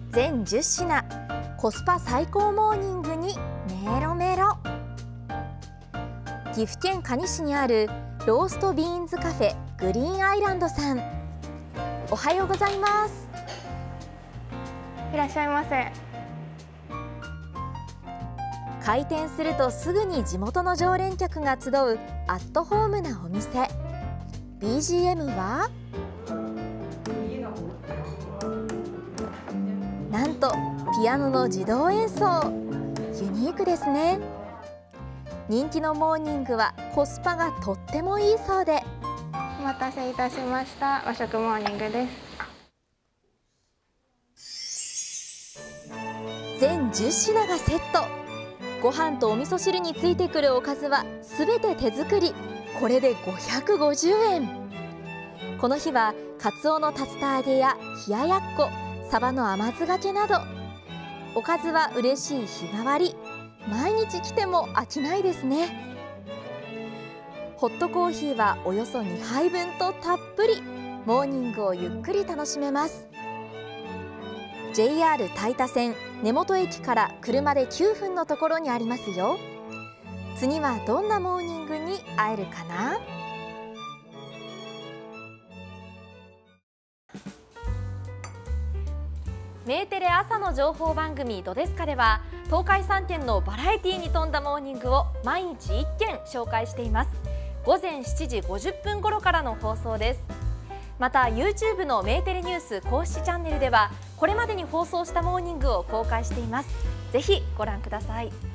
全10品、コスパ最高モーニングにメロメロ。岐阜県可児市にあるローストビーンズカフェグリーンアイランドさん、おはようございます。 いらっしゃいませ。 開店するとすぐに地元の常連客が集うアットホームなお店。 BGM はなんとピアノの自動演奏。ユニークですね。人気のモーニングはコスパがとってもいいそうで。 お待たせいたしました。和食モーニングです。 全10品がセット。ご飯とお味噌汁についてくるおかずはすべて手作り。これで550円。この日はカツオの竜田揚げや冷ややっこ、サバの甘酢がけなど、おかずは嬉しい日替わり。毎日来ても飽きないですね。ホットコーヒーはおよそ2杯分とたっぷり。モーニングをゆっくり楽しめます。 JR 大田線根本駅から車で9分のところにありますよ。次はどんなモーニングに会えるかな。メーテレ朝の情報番組ドデスカでは、東海3県のバラエティに富んだモーニングを毎日1件紹介しています。午前7時50分頃からの放送です。また YouTube のメーテレニュース公式チャンネルでは、これまでに放送したモーニングを公開しています。ぜひご覧ください。